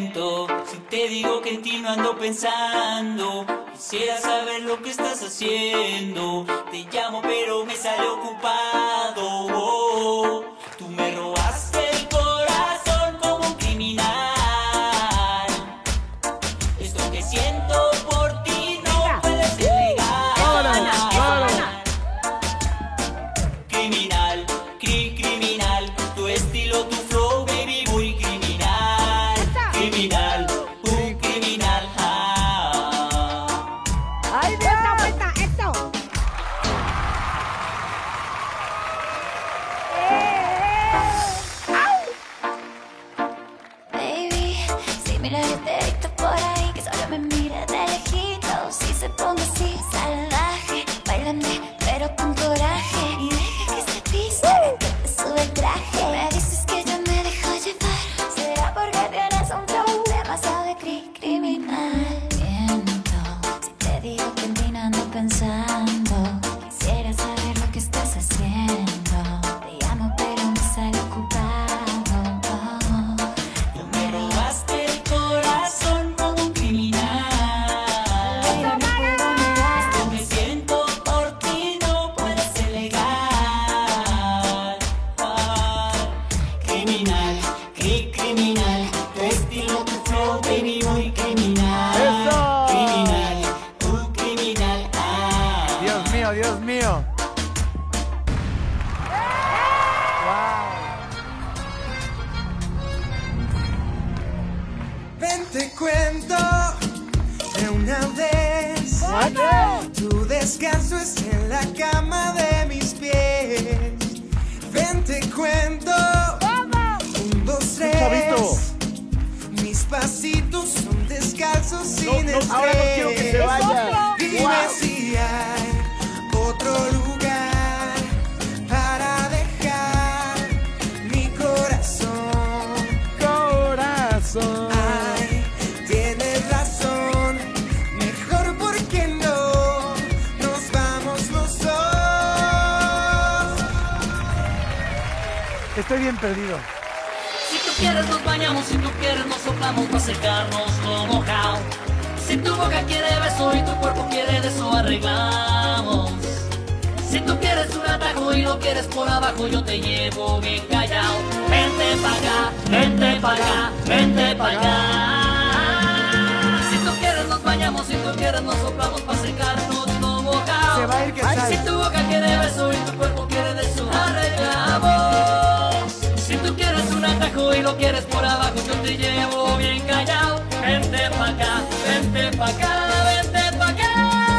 miento si te digo que en ti no ando pensando. Quisiera saber lo que estás haciendo. Te llamo pero me sale ocupado. Oh, tú me robaste el corazón como un criminal. Esto que siento por ti no puede ser legal. Criminal, criminal. Tu estilo, tu flow, baby, muy criminal. Criminal, criminal. ¡Ay, vuelta, eso! Baby, si mira este dicto por ahí, que solo me mira de lejitos. Si se ponga así, salvaje, bailame, pero con coraje. Y deja que se pise, que te sube el traje. Me dices que yo me dejo llevar. Será porque tienes un flow demasiado de criminal. Miento, si te digo que en ti no ando pensando. Quisiera saber lo que estás haciendo. Te llamo pero me sale ocupado. Tú me robaste el corazón como un criminal. Esto que siento por ti no puede ser legal. Criminal, criminal. Tu estilo, tu flow, baby, muy criminal. ¡Eso! Criminal, criminal. Dios mío, Dios mío. Ven, te cuento de una vez. Tu descanso es en la cama de mis pies. Ven, te cuento. 1, 2, 3. Chavito. Mis pasitos son descalzos sin estrés. Ahora no quiero que se vaya. Dime si hay otro lugar para dejar mi corazón. Corazón. Ay, tienes razón. Mejor porque no nos vamos los dos. Estoy bien perdido. Si tú quieres nos bañamos, si tú quieres nos soplamos para secarnos como mojado. Si tu boca quiere beso y tu cuerpo quiere de eso arreglamos. Si tú quieres un atajo y lo quieres por abajo, yo te llevo bien callado. Vente pa' acá, vente pa' acá, vente pa' acá. Si tú quieres nos bañamos, si tú quieres nos soplamos para secarnos como mojado. Se va a ir que Si tu boca quiere beso y tu cuerpo quiere de eso arreglamos. Si tú quieres un atajo y lo quieres por abajo, yo te llevo bien callado. Vente pa' acá, vente pa' acá, vente pa' acá.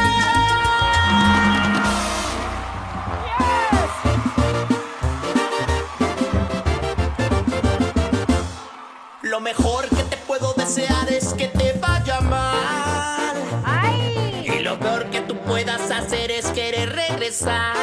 Lo mejor que te puedo desear es que te vaya mal. Y lo peor que tú puedas hacer es querer regresar.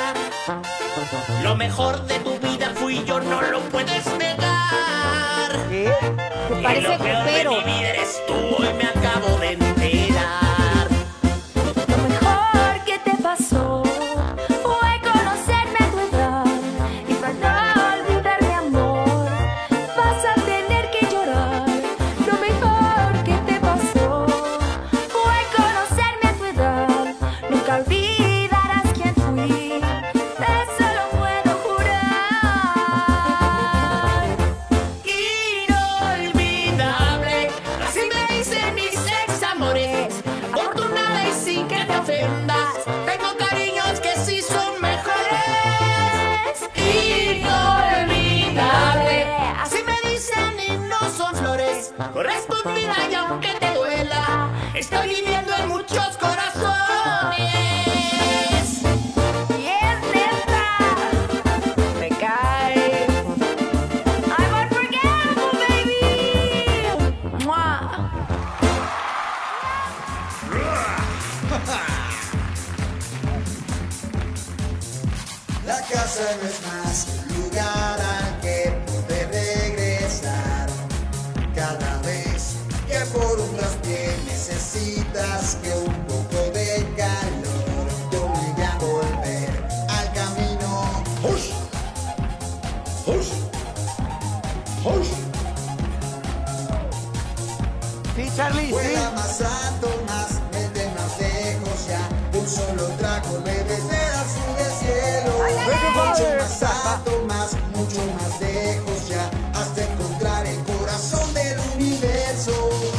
Lo mejor de tu vida fui yo, no lo puedes negar. ¿Qué? ¿Te Y parece lo peor de pero? mi vida eres tú, hoy me acabo de enterar. Lo mejor que te pasó fue conocerme a tu edad. Y para no olvidar mi amor, vas a tener que llorar. Lo mejor que te pasó fue conocerme a tu edad. Nunca olvidarás quién fui, eso lo puedo jurar. Inolvidable, así me dicen mis ex amores. Afortunada y sin que te ofendas, tengo cariños que sí son mejores. Inolvidable, así me dicen y no son flores. Correspondida y aunque te duela, estoy viviendo en muchos corazones. Y es neta, me cae. I'm unforgettable, baby. ¡Mua! La casa no es más lugar al que poder regresar. Cada vez que por un traspié necesitas que un poco de calor te obligue a volver al camino. ¡Hush! ¡Hush! ¡Hush! Charlie, Vuela sí. más alto, más, vete más lejos ya. De un solo trago bebes del azul del cielo. Mucho más alto, más, mucho más lejos ya. Hasta encontrar el corazón del universo.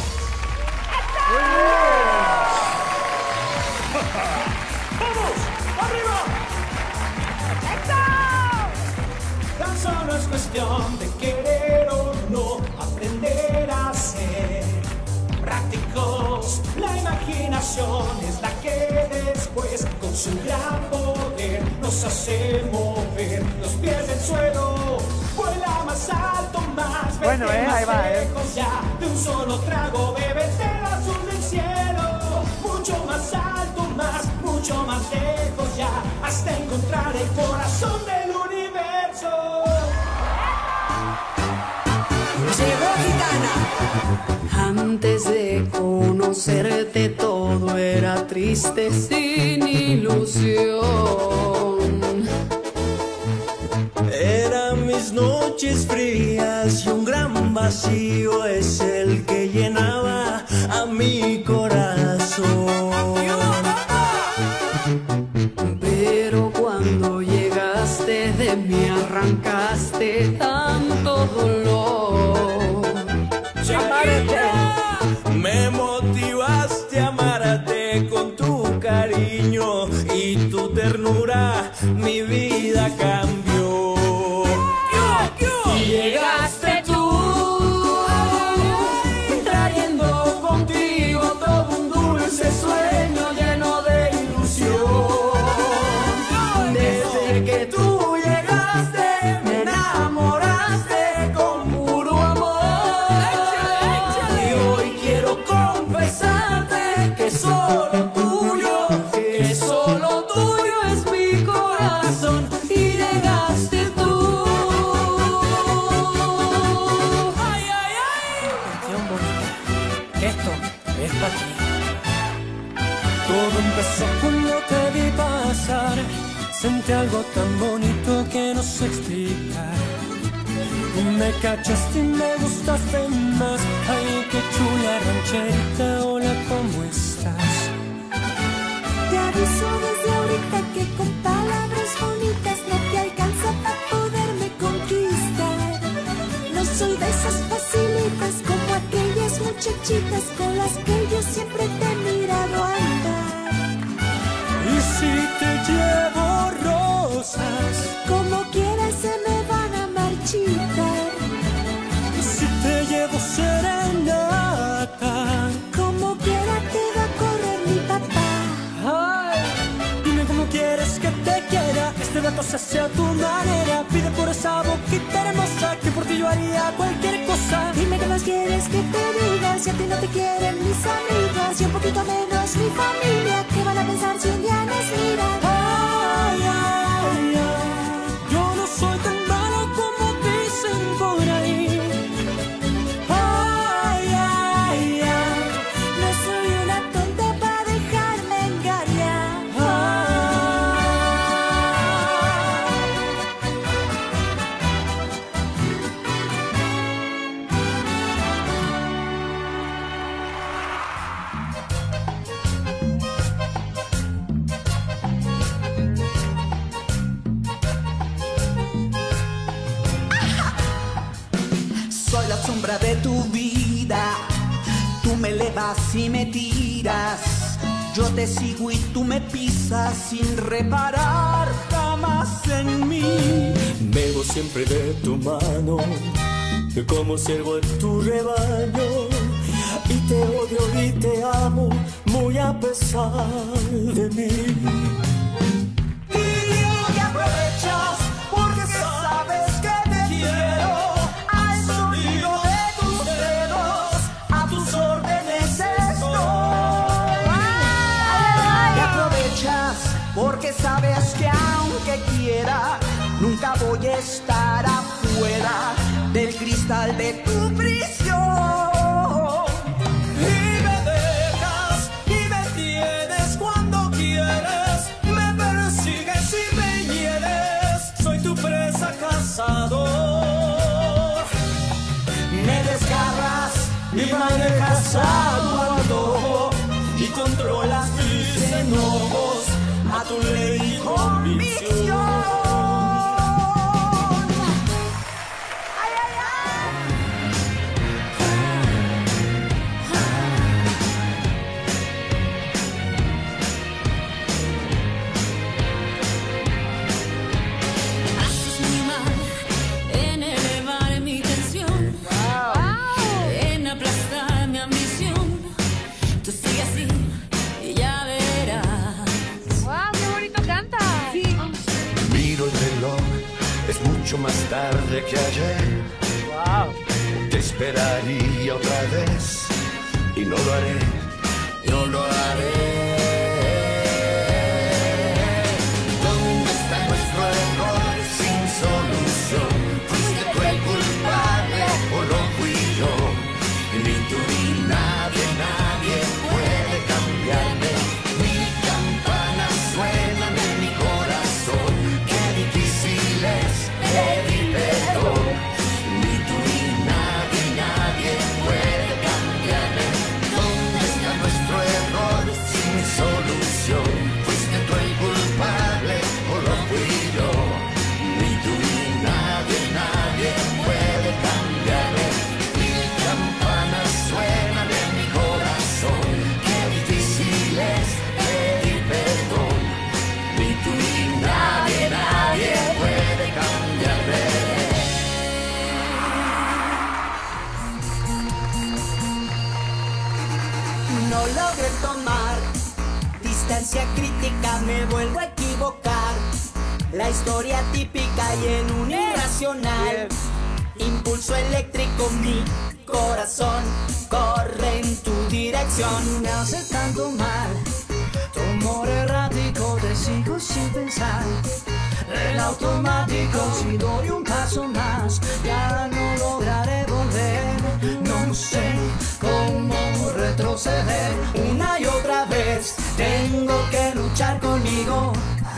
Tan solo es cuestión de querer o no, aprender a ser prácticos. La imaginación es la que después, con su gran poder, nos hace mover los pies del suelo. Vuela más alto, más, Bueno, vete más ahí va, lejos ya. De un solo trago bebes del azul del cielo. Mucho más alto, más, mucho más lejos ya, hasta encontrar el corazón del universo. Llegó Gitana. Antes de conocerte todo era triste sin ilusión. Eran mis noches frías y un gran vacío es el que llenaba a mi corazón. Pero cuando llegaste de mí arrancaste tanto dolor. Me motivaste a amarte con tu cariño y tu ternura, mi vida cambió. Y llegaste tú, trayendo contigo todo un dulce sueño lleno de ilusión. Desde que tú llegaste, me enamoraste con puro amor. Y hoy quiero confesarte que solo tuyo es mi corazón. Y llegaste tú. Ay, ay, ay. Canción bonita, esto es para ti. Todo empezó cuando te vi pasar. Sentí algo tan bonito que no sé explicar. Me cachaste y me gustaste más. Ay, qué chula rancherita, hola, ¿cómo estás? Te aviso desde ahorita que con palabras bonitas no te alcanza para poderme conquistar. No soy de esas facilitas como aquellas muchachitas con las que yo siempre te he mirado andar. Y si te llevo rosas, Como quieras se me van a marchitar. y si te llevo serenata, Como quiera te va a correr mi papá. ay, dime cómo quieres que te quiera. Este dato se hace a tu manera. Pide por esa boquita hermosa que por ti yo haría cualquier cosa. Dime qué más quieres que te diga. Si a ti no te quieren mis amigas y un poquito menos mi familia, ¿qué van a pensar si un día nos miran? Ay, ay, ay, yo no soy tan malo como dicen por ahí. Ay, ay, ay, no soy una tonta para dejarme engañar. Soy la sombra de tu vida, tú me elevas y me tiras. Yo te sigo y tú me pisas sin reparar jamás en mí. Bebo siempre de tu mano, que como siervo en tu rebaño. Y te odio y te amo, muy a pesar de mí. Y aprovechas porque sabes que te quiero. Al sonido de tus dedos, a tus órdenes estoy. Y aprovechas porque sabes que aunque quiera, nunca voy a estar afuera del cristal de tu prisión. Y me dejas y me tienes cuando quieres. Me persigues y me hieres. Soy tu presa cazador. Me desgarras y manejas a tu antojo y controlas mis enojos a tu ley y convicción. Mucho más tarde que ayer. Te esperaría otra vez y no lo haré, no lo haré. ¿Dónde está nuestro error sin solución? Fuiste tú el culpable o lo fui yo. Ni tú ni nadie, nadie puede cambiarme. Mil campanas suenan en mi corazón. Qué difícil es pedir perdón. Ni tú ni nadie, nadie puede cambiarme. ¿Dónde está nuestro error sin solución? ¿Fuiste tú el culpable o lo fui yo? Ni tú ni nadie, nadie puede cambiarme. Mil campanas suenan en mi corazón. Qué difícil es pedir perdón. Ni tú ni nadie, nadie puede cambiarme. No logré tomar distancia crítica, me vuelvo a equivocar. La historia típica y en un irracional impulso eléctrico, mi corazón corre en tu dirección. Me hace tanto mal tu amor errático, te sigo sin pensar. El automático, si doy un paso más, ya no lograré volver. No sé cómo retroceder. Una y otra vez tengo que luchar conmigo.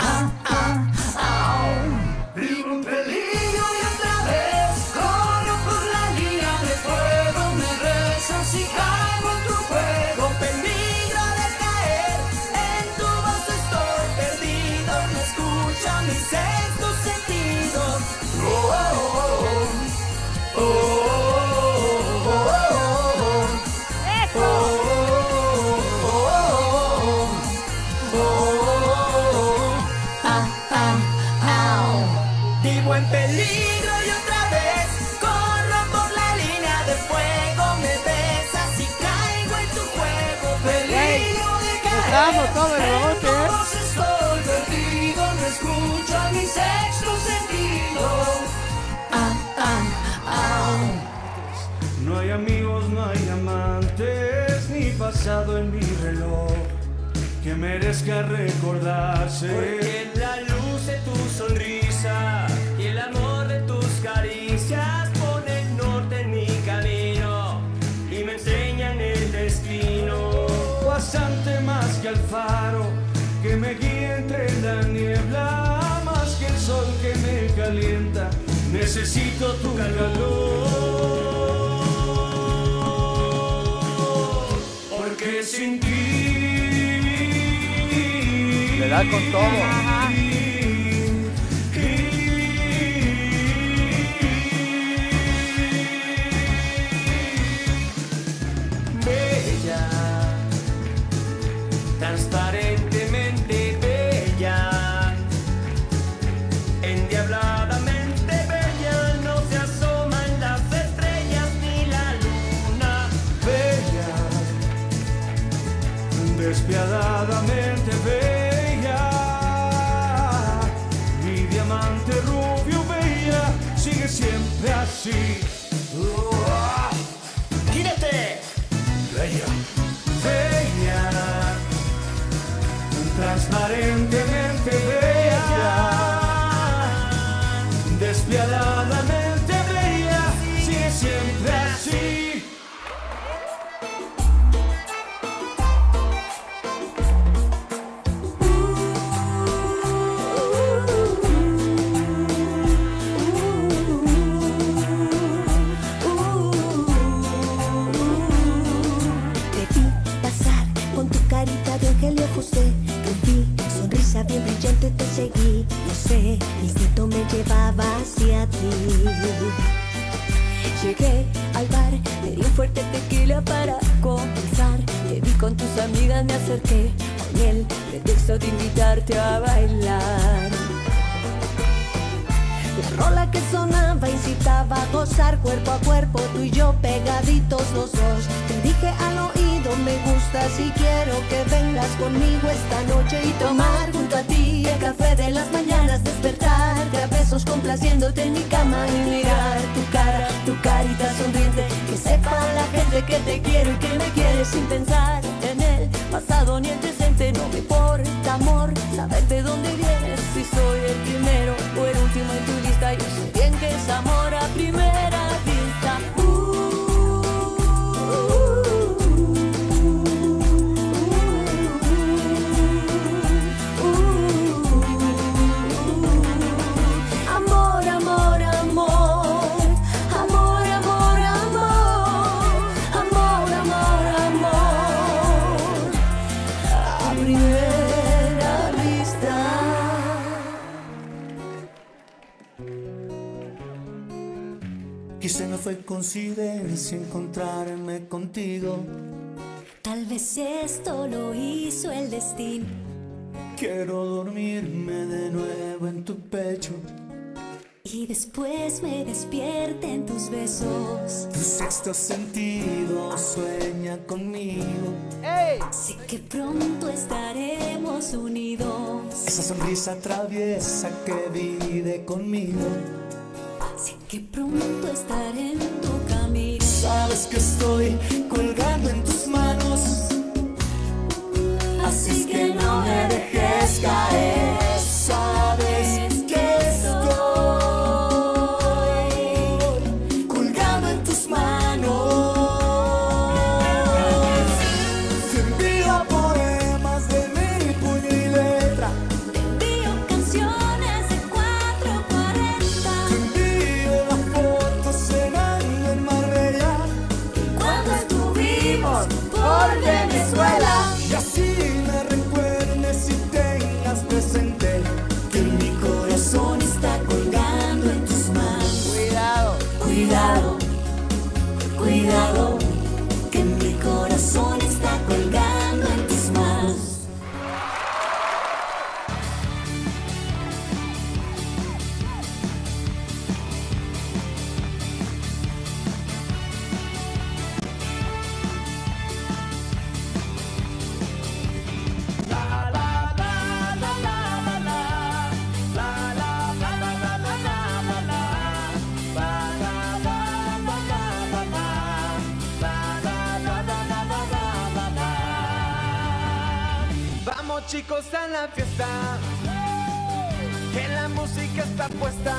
Vivo en peligro y otra vez corro por la línea de fuego. Me rezas y caigo en tu juego. Peligro de caer, en tu voz estoy perdido. No escucha mi sexto sentido. Vivo en peligro y otra vez corro por la línea de fuego. Me besas y caigo en tu juego. Peligro de caer, Estamos todo el rebote, en tu voz estoy perdido. No escucho a mi sexto sentido. No hay amigos, no hay amantes, ni pasado en mi reloj que merezca recordarse. Porque la luz de tu sonrisa y el amor de tus caricias ponen norte en mi camino y me enseñan el destino. Bastante más que el faro que me guía entre la niebla, más que el sol que me calienta, necesito tu calor. Porque sin ti le da con todo. Bella, transparentemente bella, endiabladamente bella, no se asoman las estrellas ni la luna. Bella, despiadadamente bella, mi diamante rubio bella, sigue siempre así. ¡Quírate! Bella, bella, transparentemente bella, despiadadamente bella, sigue siempre así. mi instinto me llevaba hacia ti. Llegué al bar, pedí un fuerte tequila para comenzar. Te vi con tus amigas, me acerqué con el pretexto de invitarte a bailar. La rola que sonaba incitaba a gozar cuerpo a cuerpo, tú y yo pegaditos los dos. Te dije al oído, me gustas y quiero que vengas conmigo esta noche y tomar junto a ti el café de las mañanas, despertarte a besos complaciéndote en mi cama y mirar tu carita sonriente, que sepa la gente que te quiero y que me quieres sin pensar en el pasado ni el presente. No me importa, amor, saber de dónde vienes, si soy el primero o el último en tu lista. Yo sé bien que es amor a primera vista. Amor, amor, amor. Amor, amor, amor. Amor, amor, amor. A primera vista. Quizá no fue coincidencia encontrarme contigo. Tal vez esto lo hizo el destino. Quiero dormirme de nuevo en tu pecho y después me despierte en tus besos. Tu sexto sentido sueña conmigo. ¡Ey! Sé que pronto estaremos unidos. Esa sonrisa traviesa que vive conmigo. Sé que pronto estaré en tu camino. Sabes que estoy colgando en tus manos, así que no me dejes caer. Sabes que estoy colgando en tus manos. Te envío poemas de mi puño y letra. Te envío canciones de 440. Te envío las fotos cenando en Marbella cuando estuvimos por Venezuela. Y así me recuerdes y tengas presente que mi corazón está colgando en tus manos. Cuidado. Cuidado, cuidado, que mi corazón está colgando en tus manos. Vamos chicos a la fiesta, que la música está puesta.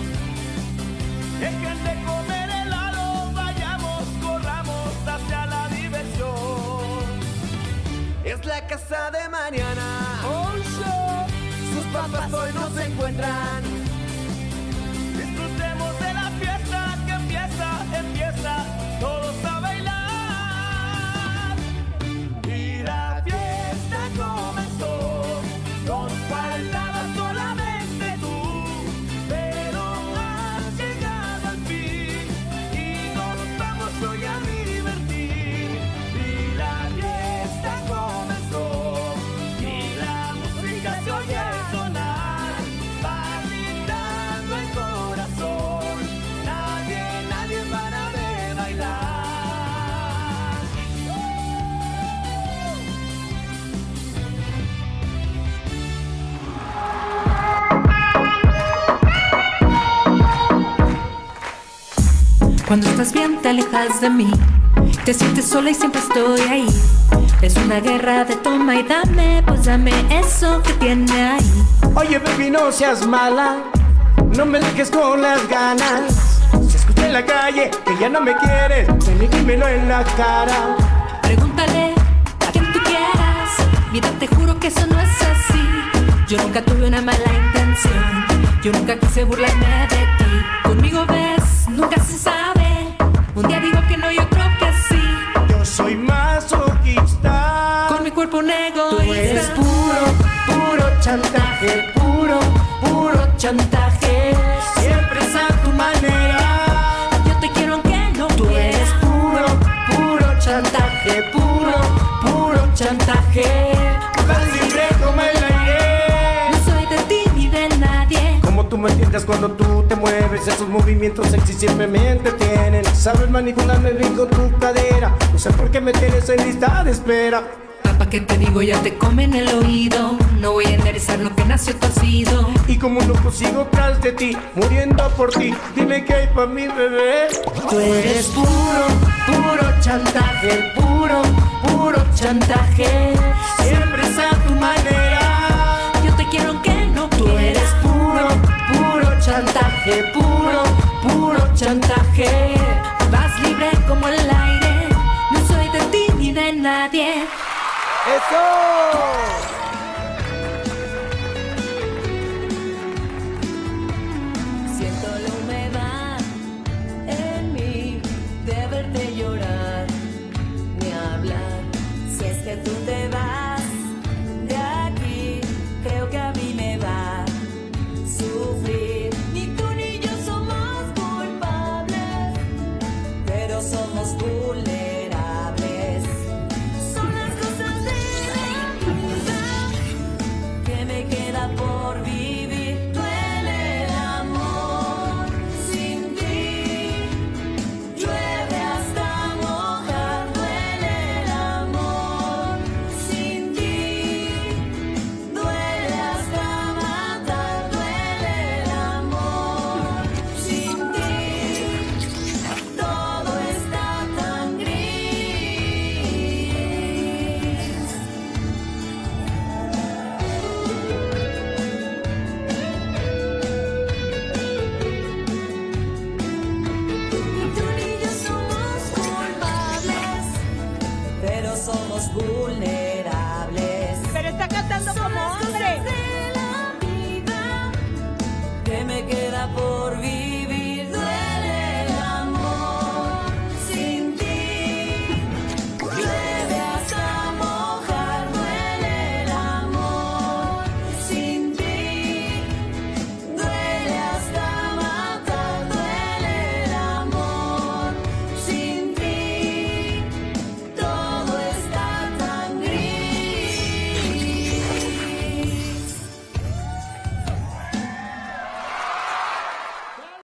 Dejen de comer helado, vayamos, corramos hacia la diversión. Es la casa de Mariana, sus papás hoy no se encuentran. Disfrutemos de la fiesta que empieza, todos a bailar. Y la fiesta comenzó, nos faltaba solamente tú, pero has llegado al fin y nos vamos hoy a divertir. Y la fiesta comenzó y la música se oye sonar, va gritando el corazón, nadie para de bailar. Cuando estás bien te alejas de mí, te sientes sola y siempre estoy ahí. Es una guerra de toma y dame, pues dame eso que tiene ahí. Oye baby, no seas mala, no me dejes con las ganas. Se escucha en la calle que ya no me quieres, ven y dímelo en la cara. Pregúntale a quien tú quieras, mira te juro que eso no es así. Yo nunca tuve una mala intención, yo nunca quise burlarme de ti. Conmigo ves, nunca se sabe, un día digo que no y otro que sí. Yo soy masoquista, con mi cuerpo un egoísta. Tú eres puro chantaje, puro chantaje. chantaje. Siempre es a tu manera. Yo te quiero aunque no Tú quieras. eres puro chantaje, puro chantaje. Vas libre como el aire. No soy de ti ni de nadie. Como tú me entiendes cuando tú te mueves, esos movimientos sexy siempre me entretienen. Sabes manipularme bien con tu cadera. No sé por qué me tienes en lista de espera. Papá, ¿qué te digo? Ya te comen el oído. No voy a enderezar lo que nació torcido. Y como loco sigo tras de ti, muriendo por ti. Dime qué hay pa' mi bebé. Tú eres puro chantaje, puro chantaje. Siempre es a tu manera. Yo te quiero aunque no Tú quieras. eres puro chantaje, puro chantaje. Vas libre como el aire. No soy de ti ni de nadie. ¡Eso! Siento la humedad en mí de verte llorar, ni hablar. Si es que tú te vas de aquí, creo que a mí me va a sufrir. Ni tú ni yo somos culpables, pero somos vulnerables. Son las cosas de la vida que me queda por vivir. Duele el amor sin ti, llueve hasta mojar. Duele el amor sin ti, duele hasta matar. Duele el amor sin ti, todo está tan gris. Ni tú ni yo somos culpables, pero somos vulnerables. Pero está cantando como hombre. De la vida que me queda por vivir.